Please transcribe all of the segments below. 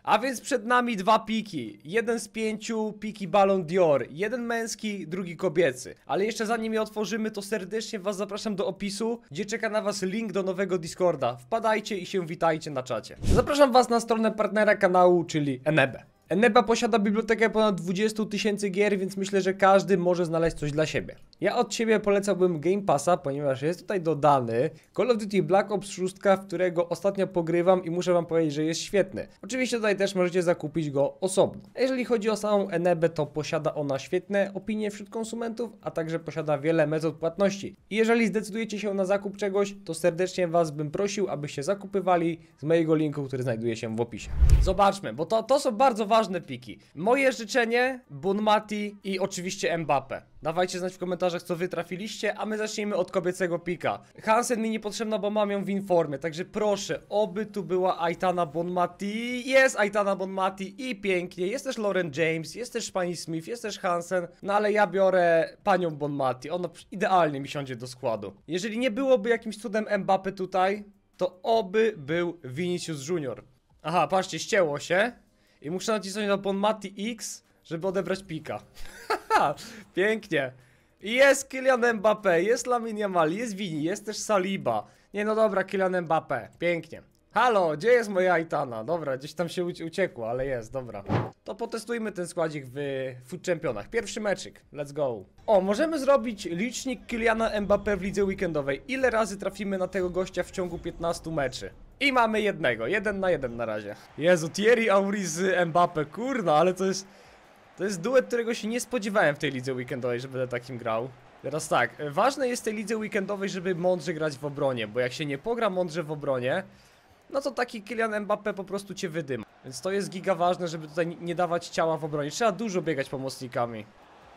A więc przed nami dwa piki. Jeden z 5 piki Ballon d'Or. Jeden męski, drugi kobiecy. Ale jeszcze zanim je otworzymy, to serdecznie was zapraszam do opisu, gdzie czeka na was link do nowego Discorda. Wpadajcie i się witajcie na czacie. Zapraszam was na stronę partnera kanału, czyli Enebe. Eneba posiada bibliotekę ponad 20 000 gier, więc myślę, że każdy może znaleźć coś dla siebie. Ja od siebie polecałbym Game Passa, ponieważ jest tutaj dodany Call of Duty Black Ops 6, w którego ostatnio pogrywam i muszę wam powiedzieć, że jest świetny. Oczywiście tutaj też możecie zakupić go osobno. A jeżeli chodzi o samą Enebę, to posiada ona świetne opinie wśród konsumentów, a także posiada wiele metod płatności. I jeżeli zdecydujecie się na zakup czegoś, to serdecznie was bym prosił, abyście zakupywali z mojego linku, który znajduje się w opisie. Zobaczmy, bo to są bardzo ważne piki. Moje życzenie, Bonmati i oczywiście Mbappé. Dawajcie znać w komentarzach, co wy trafiliście, a my zacznijmy od kobiecego pika. Hansen mi niepotrzebna, bo mam ją w informie, także proszę, oby tu była Aitana Bonmati. Jest Aitana Bonmati i pięknie. Jest też Lauren James, jest też pani Smith, jest też Hansen. No ale ja biorę panią Bonmati, ona idealnie mi siądzie do składu. Jeżeli nie byłoby jakimś cudem Mbappé tutaj, to oby był Vinicius Junior. Aha, patrzcie, ścięło się. I muszę nacisnąć na Bonmati X, żeby odebrać pika. Haha, pięknie. Jest Kylian Mbappé, jest Lamine Yamal, jest Vini, jest też Saliba. Nie no dobra, Kylian Mbappé, pięknie. Halo, gdzie jest moja Aitana? Dobra, gdzieś tam się uciekło, ale jest, dobra. To potestujmy ten składzik w Food Championach. Pierwszy meczyk, let's go. O, możemy zrobić licznik Kyliana Mbappé w lidze weekendowej. Ile razy trafimy na tego gościa w ciągu 15 meczy? I mamy jednego, 1 na 1 na razie. Jezu, Thierry Henry z Mbappé, kurna, ale to jest duet, którego się nie spodziewałem w tej lidze weekendowej, że będę takim grał. Teraz tak, ważne jest w tej lidze weekendowej, żeby mądrze grać w obronie, bo jak się nie pogra mądrze w obronie, no to taki Kylian Mbappé po prostu cię wydyma. Więc to jest giga ważne, żeby tutaj nie dawać ciała w obronie. Trzeba dużo biegać pomocnikami.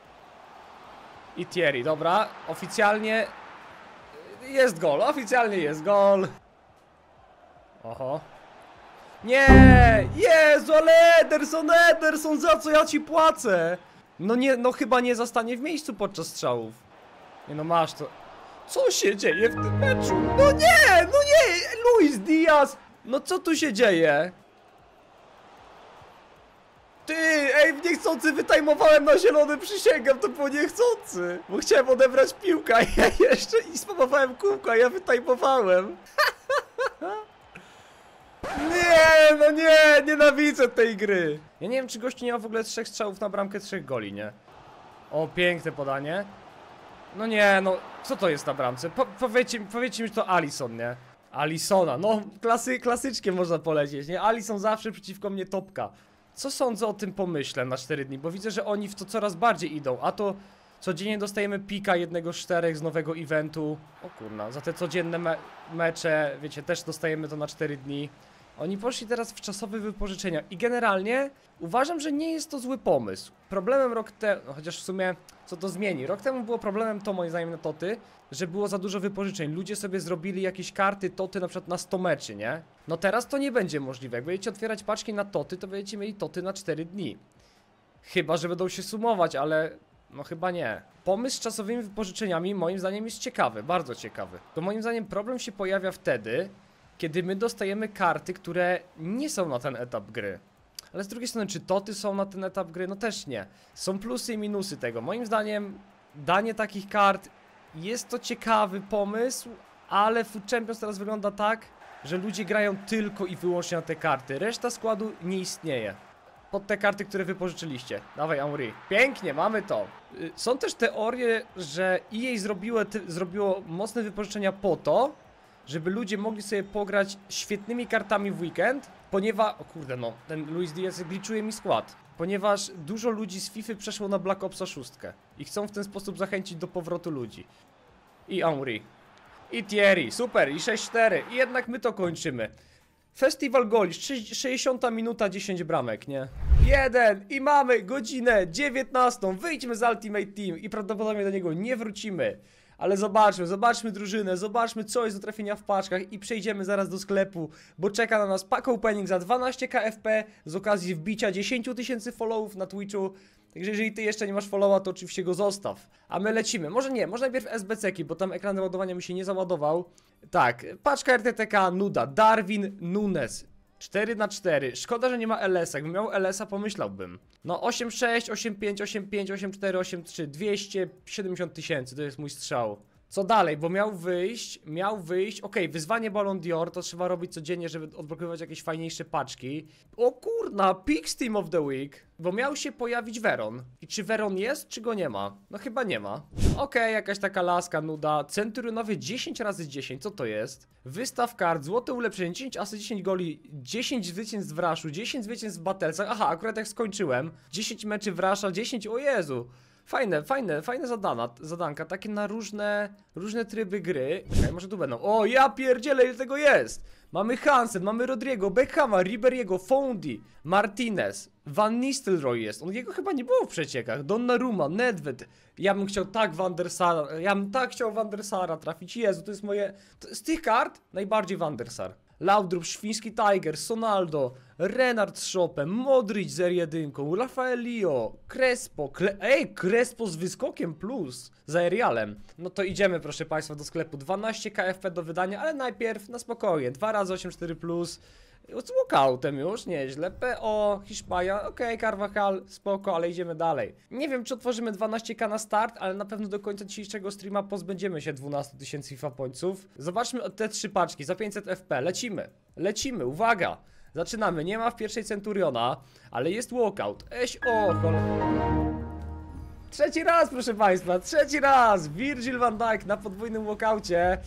I Thierry, dobra, oficjalnie jest gol, oficjalnie jest gol. Oho. Nie! Jezu, ale Ederson, za co ja ci płacę? No nie, no chyba nie zostanie w miejscu podczas strzałów. Nie no, masz to. Co się dzieje w tym meczu? No nie! Luis Diaz! No co tu się dzieje? Ty! Ej, niechcący wytajmowałem na zielony, przysięgam, to było niechcący. Bo chciałem odebrać piłkę, a ja jeszcze i spamowałem kółko, a ja wytajmowałem. Nie, no nie, nienawidzę tej gry. Ja nie wiem, czy gościu nie ma w ogóle 3 strzałów na bramkę, 3 goli, nie? O, piękne podanie. No nie, no, co to jest na bramce? Powiedzcie mi, że to Alisson, nie? Alissona, no, klasycznie można polecieć, nie? Alisson zawsze przeciwko mnie topka. Co sądzę o tym pomyśle na 4 dni? Bo widzę, że oni w to coraz bardziej idą, a to codziennie dostajemy pika jednego z 4 z nowego eventu. O kurna, za te codzienne mecze, wiecie, też dostajemy to na 4 dni. Oni poszli teraz w czasowe wypożyczenia i generalnie uważam, że nie jest to zły pomysł. Problemem rok temu, no chociaż w sumie co to zmieni? Rok temu było problemem to moim zdaniem na toty, że było za dużo wypożyczeń. Ludzie sobie zrobili jakieś karty toty na przykład na 100 meczy, nie? No teraz to nie będzie możliwe. Jak będziecie otwierać paczki na toty, to będziecie mieli toty na 4 dni. Chyba, że będą się sumować, ale no chyba nie. Pomysł z czasowymi wypożyczeniami moim zdaniem jest ciekawy, bardzo ciekawy. To moim zdaniem problem się pojawia wtedy, kiedy my dostajemy karty, które nie są na ten etap gry. Ale z drugiej strony, czy toty są na ten etap gry? No też nie. Są plusy i minusy tego. Moim zdaniem danie takich kart jest to ciekawy pomysł, ale Food Champions teraz wygląda tak, że ludzie grają tylko i wyłącznie na te karty. Reszta składu nie istnieje. Pod te karty, które wypożyczyliście. Dawaj, Henry. Pięknie, mamy to. Są też teorie, że EA zrobiło mocne wypożyczenia po to, żeby ludzie mogli sobie pograć świetnymi kartami w weekend, ponieważ... O kurde no, ten Luis Diaz glitchuje mi skład. Ponieważ dużo ludzi z FIFA przeszło na Black Opsa 6 i chcą w ten sposób zachęcić do powrotu ludzi. I Henry. I Thierry, super, i 6-4. I jednak my to kończymy. Festiwal goli, 60 minuta, 10 bramek, nie? 1 i mamy godzinę 19. Wyjdźmy z Ultimate Team i prawdopodobnie do niego nie wrócimy. Ale zobaczmy drużynę, zobaczmy co jest do trafienia w paczkach i przejdziemy zaraz do sklepu, bo czeka na nas pack opening za 12 KFP z okazji wbicia 10 000 followów na Twitchu. Także jeżeli ty jeszcze nie masz followa, to oczywiście go zostaw. A my lecimy. Może nie, może najpierw SBC-ki, bo tam ekran ładowania mi się nie załadował. Tak, paczka RTTK, nuda. Darwin Núñez. 4-4. Szkoda, że nie ma LS-a. Jakbym miał LS-a, pomyślałbym. No 8-6, 8-5, 8-5, 8-4, 8-3. 270 000 to jest mój strzał. Co dalej? Bo miał wyjść. Okej, wyzwanie Ballon d'Or to trzeba robić codziennie, żeby odblokowywać jakieś fajniejsze paczki. O kurna, Pix Team of the Week. Bo miał się pojawić Veron. I czy Veron jest, czy go nie ma? No chyba nie ma. Okej, jakaś taka laska, nuda. Centurionowie 10x10, co to jest? Wystaw kart, złote ulepszenie, 10 asy, 10 goli, 10 zwycięstw w Rushu, 10 zwycięstw w Battlesach. Aha, akurat jak skończyłem. 10 meczy w Rusha, 10, o Jezu. Fajne zadanka, takie na różne tryby gry. Okej, może tu będą. O, ja pierdzielę, ile tego jest! Mamy Hansen, mamy Rodrigo, Beckhama, Riberiego, Fondi, Martinez, Van Nistelrooy jest. Jego chyba nie było w przeciekach. Donnarumma, Nedved. Ja bym chciał tak Van der Sara trafić. Jezu, to jest moje... Z tych kart najbardziej Van der Sar. Laudrup, Świński Tiger, Sonaldo, Renard z Chopem, Modric z R1, Rafael Leo, Crespo, Crespo z wyskokiem plus, za Arialem. No to idziemy, proszę państwa, do sklepu. 12 KFP do wydania, ale najpierw na spokojnie. 2x84 plus. Z walkoutem już, nieźle. PO, Hiszpania, okej, Carvajal, spoko, ale idziemy dalej. Nie wiem, czy otworzymy 12K na start, ale na pewno do końca dzisiejszego streama pozbędziemy się 12 000 FIFA pońców. Zobaczmy te 3 paczki za 500 FP, lecimy, uwaga. Zaczynamy, nie ma w pierwszej Centuriona, ale jest walkout. Trzeci raz, proszę państwa, trzeci raz! Virgil van Dijk na podwójnym walkoucie.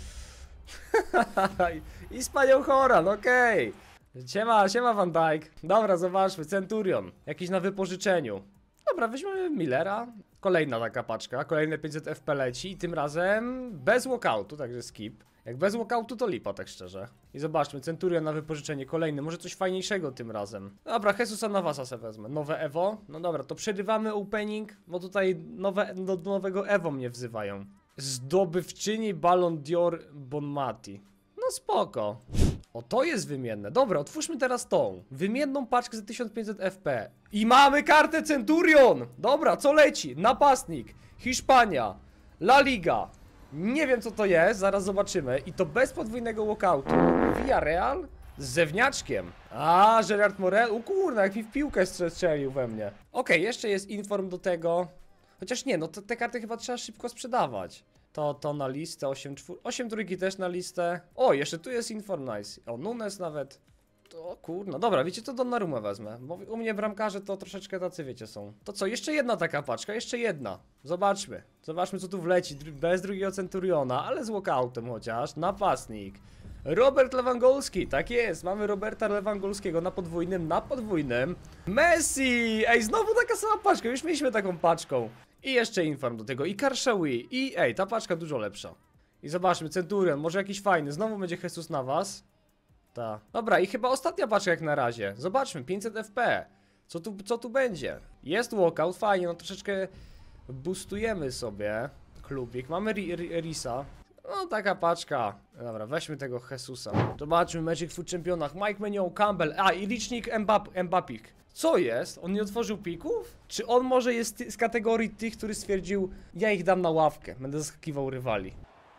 I spaniał Horan, okej. Siema Van Dijk. Dobra, zobaczmy, Centurion. Jakiś na wypożyczeniu. Dobra, weźmiemy Millera. Kolejna taka paczka, kolejne 500 FP leci i tym razem bez walkoutu, także skip. Jak bez walkoutu to lipa, tak szczerze. I zobaczmy, Centurion na wypożyczenie, kolejny, może coś fajniejszego tym razem. Dobra, Jesusa Navasa se wezmę. Nowe Evo. No dobra, to przerywamy opening, bo tutaj do nowego Evo mnie wzywają. Zdobywczyni Ballon d'Or Bonmati. No spoko. O, to jest wymienne. Dobra, otwórzmy teraz tą wymienną paczkę za 1500 FP. I mamy kartę Centurion! Dobra, co leci? Napastnik, Hiszpania, La Liga. Nie wiem, co to jest, zaraz zobaczymy. I to bez podwójnego walkoutu. Villarreal z zewnętrzkiem. A, Gerard Morel. Kurna, jak mi w piłkę strzelił we mnie. Okej, jeszcze jest inform do tego. Chociaż nie, no te karty chyba trzeba szybko sprzedawać. To na listę, 8 trójki też na listę. O, jeszcze tu jest Inform Nice. O, Nunes nawet. To kurno, dobra, wiecie, to Donnarumma wezmę. Bo u mnie bramkarze to troszeczkę tacy, wiecie, są. To co, jeszcze jedna taka paczka, jeszcze jedna. Zobaczmy, co tu wleci. Bez drugiego Centuriona, ale z walkoutem chociaż. Napastnik. Robert Lewandowski, tak jest, mamy Roberta Lewandowskiego na podwójnym. Messi! Ej, znowu taka sama paczka, już mieliśmy taką paczką. I jeszcze inform do tego, i Karshawi, i ej, ta paczka dużo lepsza. I zobaczmy, Centurion, może jakiś fajny, znowu będzie Jesus Navas. Ta. Dobra, i chyba ostatnia paczka jak na razie. Zobaczmy, 500 FP. Co tu będzie? Jest walkout, fajnie, no troszeczkę boostujemy sobie klubik. Mamy Risa. No, taka paczka. Dobra, weźmy tego Jesusa. Zobaczmy, Magic Food Championach. Mike Maignan, Campbell. A, i licznik Mbappik. Co jest? On nie otworzył pików? Czy on może jest z kategorii tych, który stwierdził, ja ich dam na ławkę, będę zaskakiwał rywali.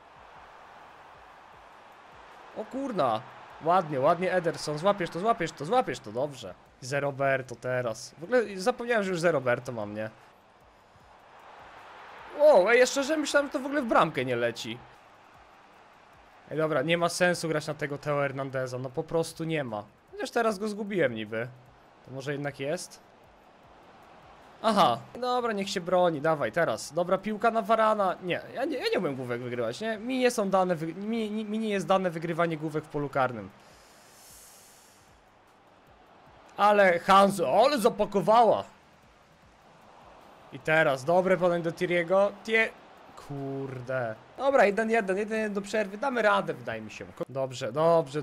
O kurna. Ładnie Ederson. Złapiesz to, dobrze. Ze Roberto teraz. W ogóle zapomniałem, że już ze Roberto mam, nie? Wow, ej, jeszcze że myślałem, że to w ogóle w bramkę nie leci. Ej, dobra, nie ma sensu grać na tego Theo Hernandeza, no po prostu nie ma. Chociaż teraz go zgubiłem niby. To może jednak jest? Aha, dobra, niech się broni, dawaj, teraz. Dobra, piłka na Varana. Nie, ja nie umiem główek wygrywać, nie? Mi nie są dane, mi nie jest dane wygrywanie główek w polu karnym. Ale Hanzo, ale zapakowała. I teraz, dobre podanie do Thierry'ego. Kurde. Dobra, 1-1 do przerwy. Damy radę, wydaje mi się. Dobrze.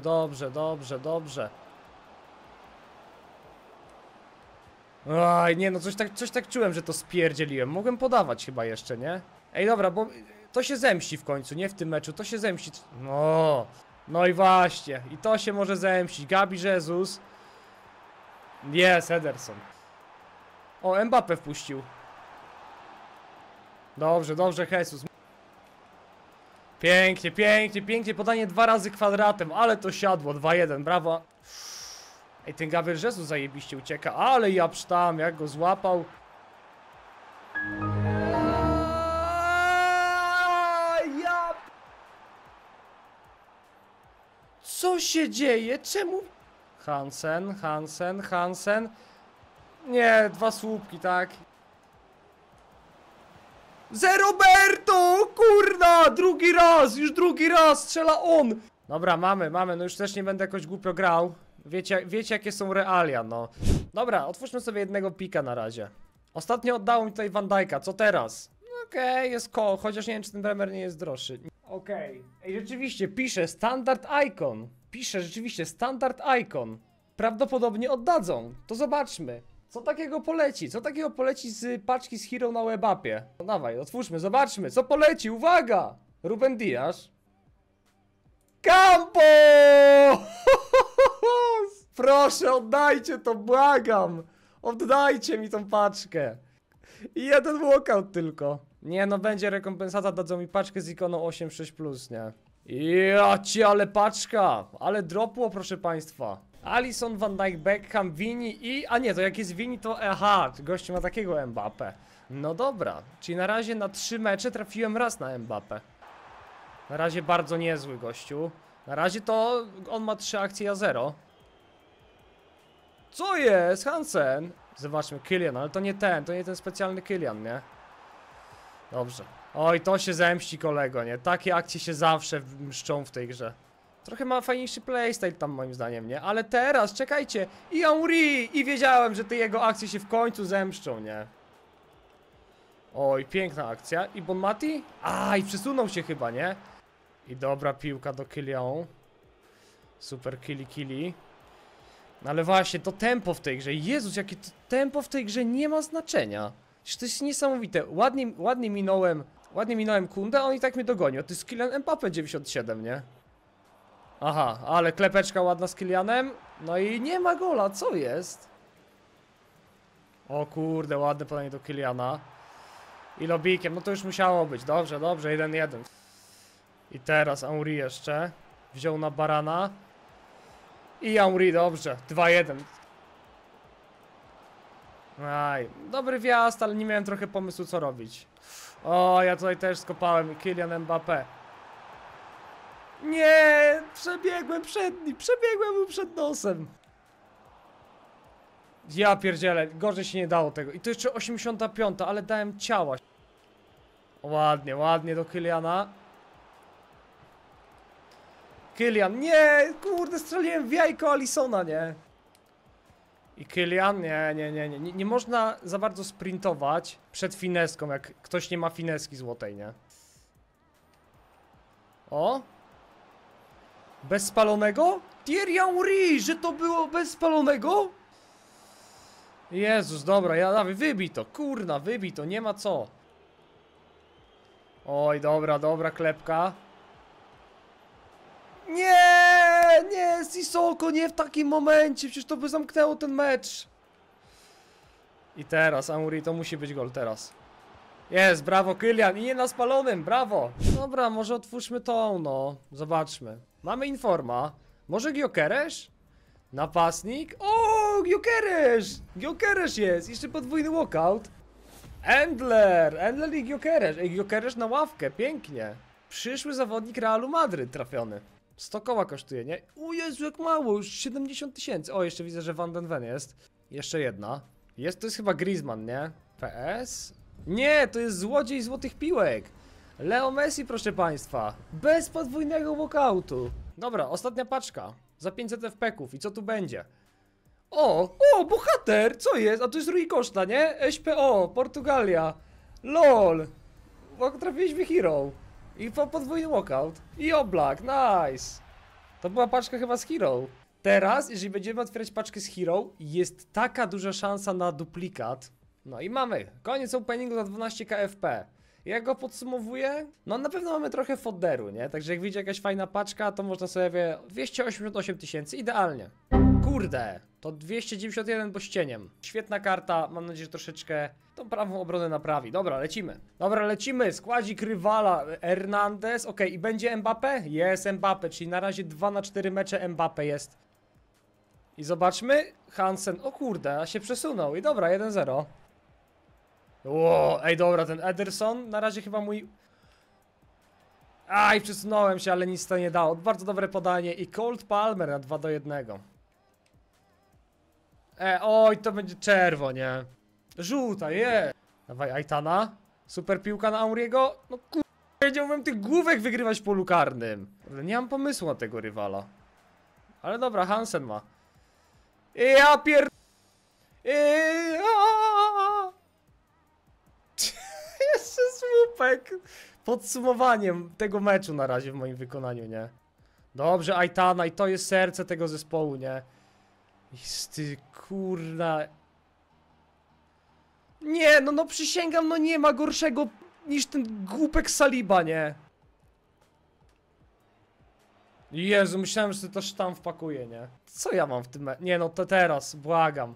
Oj, nie no, coś tak czułem, że to spierdzieliłem. Mogłem podawać chyba jeszcze, nie? Ej, dobra, bo to się zemści w końcu, nie w tym meczu, to się zemści. No i właśnie, i to się może zemścić. Gabi Jesus. Jest, Ederson. O, Mbappé wpuścił. Dobrze, Jesus. Pięknie, podanie 2 razy kwadratem, ale to siadło, 2-1, brawo. Ej, ten Gabriel Jesus zajebiście ucieka, ale ja psztam, jak go złapał. Ja... Co się dzieje? Czemu? Hansen. Nie, 2 słupki, tak? Ze Roberto! Kurna! Już drugi raz strzela on! Dobra, mamy, no już też nie będę jakoś głupio grał. Wiecie jakie są realia, no. Dobra, otwórzmy sobie jednego pika na razie. Ostatnio oddało mi tutaj Van Dijk'a, co teraz? Okej, jest koło, chociaż nie wiem, czy ten Bremer nie jest droższy. Okej. Ej, rzeczywiście, pisze Standard Icon. Pisze Standard Icon. Prawdopodobnie oddadzą. To zobaczmy. Co takiego poleci? Co takiego poleci z paczki z Hero na Webapie? No dawaj, otwórzmy, zobaczmy, co poleci, uwaga! Ruben Dias. Campo! Proszę, oddajcie to, błagam! Oddajcie mi tą paczkę. I jeden walkout tylko. Nie no, będzie rekompensata, dadzą mi paczkę z ikoną 8.6+, nie? Jacie, ale paczka! Ale dropło, proszę państwa. Alisson, Van Dijk, Beckham, Vini i... A nie, to jak jest Vini, to... Aha, gościu ma takiego Mbappé. No dobra, czyli na razie na 3 mecze trafiłem raz na Mbappé. Na razie bardzo niezły gościu. Na razie to on ma 3 akcje, ja 0. Co jest? Hansen? Zobaczmy, Kylian, ale to nie ten specjalny Kylian, nie? Dobrze. Oj, to się zemści, kolego, nie? Takie akcje się zawsze mszczą w tej grze. Trochę ma fajniejszy playstyle tam moim zdaniem, nie? Ale teraz, czekajcie, i Henry! I wiedziałem, że te jego akcje się w końcu zemszczą, nie? Oj, piękna akcja. I Bon Mati? A, i przesunął się chyba, nie? I dobra piłka do Kylian. Super killi. No ale właśnie, to tempo w tej grze. Jezus, jakie to tempo w tej grze nie ma znaczenia. Przecież to jest niesamowite. Ładnie minąłem Kundę, a on i tak mnie dogonił. To jest Kylian Mbappé 97, nie? Aha, ale klepeczka ładna z Kylianem. No i nie ma gola, co jest? O kurde, ładne podanie do Kyliana. I lobikiem, no to już musiało być. Dobrze, 1-1. I teraz Henry jeszcze. Wziął na barana. I Henry, dobrze, 2-1. Aj, dobry wjazd, ale nie miałem trochę pomysłu co robić. O, ja tutaj też skopałem. Kylian Mbappé. Nie, przebiegłem przed nim, przebiegłem mu przed nosem. Ja pierdzielę, gorzej się nie dało tego. I to jeszcze 85, ale dałem ciała. Ładnie do Kyliana. Kylian, nie, kurde, strzeliłem w jajko Alissona, nie? I Kylian, nie można za bardzo sprintować przed fineską, jak ktoś nie ma fineski złotej, nie? O! Bez spalonego? Thierry Henry, że to było bez spalonego? Jezus, dobra, dawaj, wybij to, kurna, wybij to, nie ma co. Oj, dobra, klepka. Nie, Sissoko, nie w takim momencie, przecież to by zamknęło ten mecz. I teraz, Henry, to musi być gol teraz. Jest, brawo Kylian i nie na spalonym, brawo. Dobra, może otwórzmy tą, no, zobaczmy. Mamy informa, może Gyökeres? Napastnik? O, Gyökeres jest, jeszcze podwójny walkout. Endler i Gyökeres. Ej, Gyökeres na ławkę, pięknie. Przyszły zawodnik Realu Madryt trafiony. 100 koła kosztuje, nie? O Jezu, jak mało, już 70 000. O, jeszcze widzę, że Van den Ven jest. Jeszcze jedna. To jest chyba Griezmann, nie? PS? Nie, to jest złodziej złotych piłek. Leo Messi, proszę państwa. Bez podwójnego walkoutu. Dobra, ostatnia paczka. Za 500 FP-ków. I co tu będzie? O, bohater! Co jest? A to jest Rui Costa, nie? SPO, Portugalia. LOL. Trafiliśmy Hero. I podwójny walkout. I Oblak, nice. To była paczka chyba z Hero. Teraz, jeżeli będziemy otwierać paczkę z Hero, jest taka duża szansa na duplikat. No i mamy. Koniec openingu za 12 KFP. Jak go podsumowuję? No na pewno mamy trochę fodderu, nie? Także jak wyjdzie jakaś fajna paczka, to można sobie 288 000, idealnie. Kurde, to 291 bo z cieniem. Świetna karta, mam nadzieję, że troszeczkę tą prawą obronę naprawi. Dobra, lecimy. Składzik rywala Hernandez, ok, i będzie Mbappé? Jest Mbappé, czyli na razie 2 na 4 mecze Mbappé jest. I zobaczmy, Hansen, o kurde, a się przesunął i dobra, 1-0. Ło, ej dobra, ten Ederson, na razie chyba mój... Aj, przesunąłem się, ale nic to nie dało. Bardzo dobre podanie i Colt Palmer na 2-1. Oj, to będzie czerwo, nie? Żółta, Dawaj, Aitana. Super piłka na Auriego. No kurde, nie umiem tych główek wygrywać w polu karnym. Nie mam pomysłu na tego rywala. Ale dobra, Hansen ma. Ja pier... Jeszcze słupek. Podsumowaniem tego meczu na razie w moim wykonaniu, nie? Dobrze, Aitana i to jest serce tego zespołu, nie? Ty kurna. Nie, no przysięgam, no nie ma gorszego niż ten głupek Saliba, nie? Jezu, myślałem, że to sztam wpakuje, nie? Co ja mam w tym Nie, no to teraz, błagam.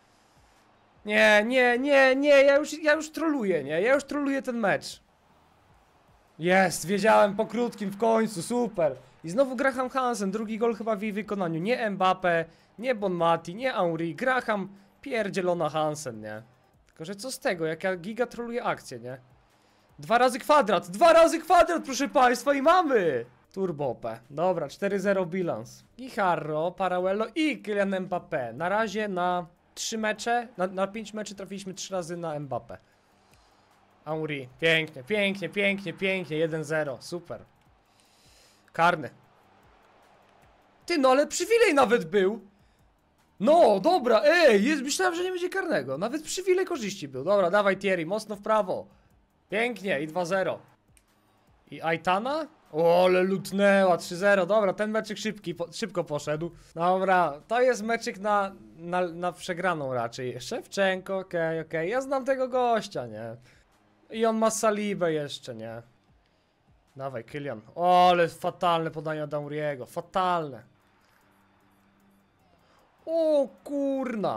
Nie, ja już troluję, nie? Ja już troluję ten mecz. Jest, wiedziałem po krótkim w końcu, super. I znowu Graham Hansen, drugi gol chyba w jej wykonaniu. Nie Mbappé, nie Bonmati, nie Henry, Graham, pierdzielona Hansen, nie? Tylko, że co z tego, jak ja giga troluję akcję, nie? 2 razy kwadrat, proszę państwa i mamy! Turbo OP. Dobra, 4-0 bilans. I Harro, Parauello i Kylian Mbappé. Na razie na 3 mecze, na 5 meczy trafiliśmy 3 razy na Mbappé. Henry, pięknie, 1-0, super. Karny. Ty, no ale przywilej nawet był. No, dobra, myślałem, że nie będzie karnego. Nawet przywilej korzyści był. Dobra, dawaj Thierry, mocno w prawo. Pięknie i 2-0. I Aitana? O, ale lutnęła, 3-0. Dobra, ten meczyk szybko poszedł. Dobra, to jest meczyk na przegraną raczej. Szewczenko, okej. Ja znam tego gościa, nie? I on ma Salibę jeszcze, nie? Dawaj, Kylian. O, ale fatalne podanie od Auriego. Fatalne. O, kurna.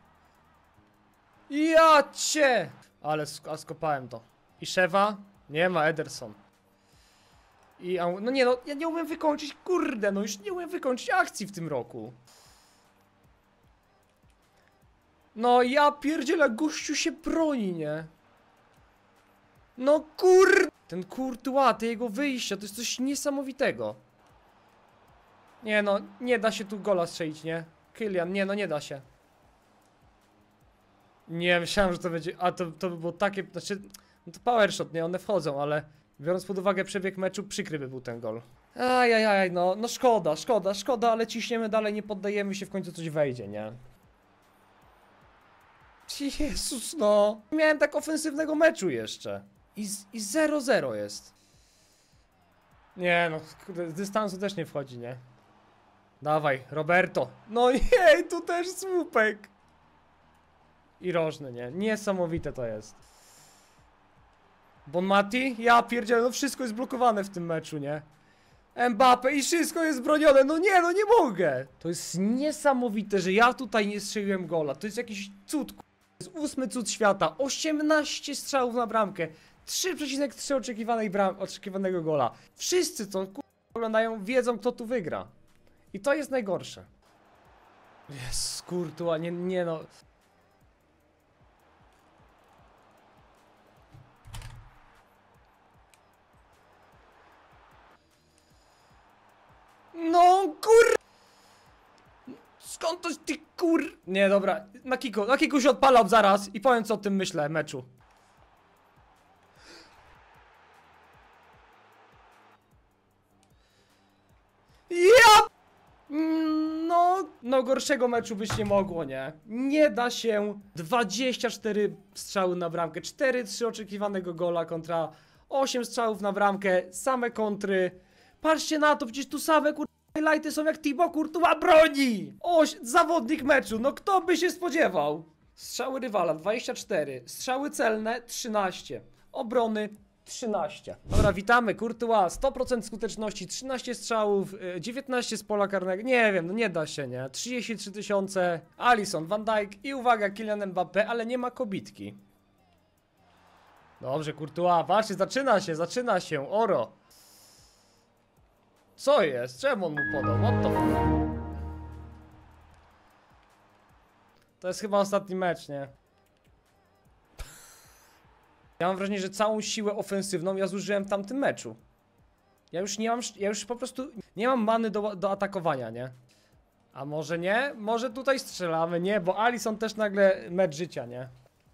Ja cię. Ale skopałem to. I Szewa? Nie ma, Ederson. I no nie, no, ja nie umiem wykończyć, kurde, no już nie umiem wykończyć akcji w tym roku. No ja pierdzielę, gościu się broni, nie? No kurde. Ten Courtois, te jego wyjścia, to jest coś niesamowitego. Nie no, nie da się tu gola strzelić, nie? Kylian, nie no, nie da się. Nie, myślałem, że to będzie, a to by było takie, znaczy, no to power shot, nie, one wchodzą, ale biorąc pod uwagę przebieg meczu, przykry by był ten gol. Ajajaj, no szkoda, ale ciśniemy dalej, nie poddajemy się, w końcu coś wejdzie, nie? Jezus, no. Miałem tak ofensywnego meczu jeszcze. I 0-0 jest. Nie no, z dystansu też nie wchodzi, nie? Dawaj, Roberto. No jej, tu też słupek. I rożny, nie? Niesamowite to jest. Bonmati? Ja pierdzielę, no wszystko jest blokowane w tym meczu, nie? Mbappé i wszystko jest bronione, no nie mogę. To jest niesamowite, że ja tutaj nie strzeliłem gola. To jest jakiś cud, to jest 8. cud świata. 18 strzałów na bramkę. 3,3 oczekiwanego gola. Wszyscy to oglądają, wiedzą kto tu wygra. I to jest najgorsze. Jest Courtois, nie no. No skąd to ty Nie, dobra, na Kiku się odpalał zaraz i powiem co o tym myślę, meczu. Ja! No gorszego meczu być nie mogło, nie? Nie da się. 24 strzały na bramkę, 4-3 oczekiwanego gola kontra 8 strzałów na bramkę, same kontry. Patrzcie na to, przecież tu same highlighty są jak Thibaut Courtois broni! Zawodnik meczu, no kto by się spodziewał? Strzały rywala 24, strzały celne 13, obrony 13. Dobra, witamy, Courtois, 100% skuteczności, 13 strzałów, 19 z pola karnego, nie wiem, no nie da się, nie? 33 000, Alisson, Van Dijk i uwaga, Kylian Mbappé, ale nie ma kobitki. Dobrze, Courtois, patrzcie, zaczyna się, oro. Co jest? Czemu on mu podał? What the fuck? To jest chyba ostatni mecz, nie? Ja mam wrażenie, że całą siłę ofensywną ja zużyłem w tamtym meczu. Ja już nie mam, ja już po prostu nie mam many do atakowania, nie? A może nie? Może tutaj strzelamy, nie? Bo Alisson też nagle mecz życia, nie?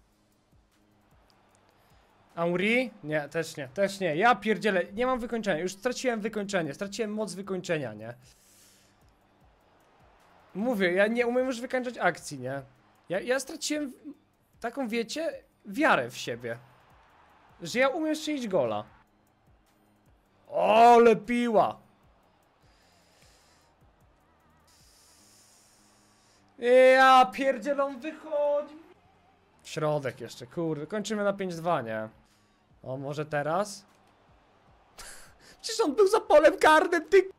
Henry? Nie, też nie, też nie. Ja pierdzielę, nie mam wykończenia, już straciłem wykończenie, straciłem moc wykończenia, nie? Mówię, ja nie umiem już wykańczać akcji, nie? Ja straciłem taką, wiecie, wiarę w siebie. Że ja umiem strzelić gola. Ole piła! Ja pierdzielą wychodzi. Środek jeszcze, kurde, kończymy na 5-2, nie? O, może teraz? Przecież on był za polem karnym, ty...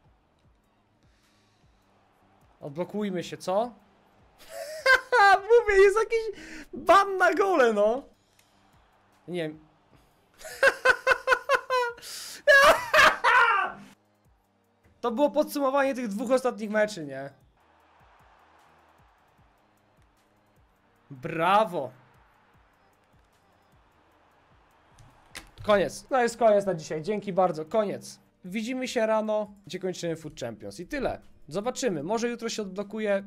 Odblokujmy się, co? Mówię, jest jakiś ban na gole, no. Nie wiem. To było podsumowanie tych dwóch ostatnich meczy, nie? Brawo. Koniec. No jest koniec na dzisiaj. Dzięki bardzo. Koniec. Widzimy się rano, gdzie kończymy Food Champions. I tyle. Zobaczymy. Może jutro się odblokuje.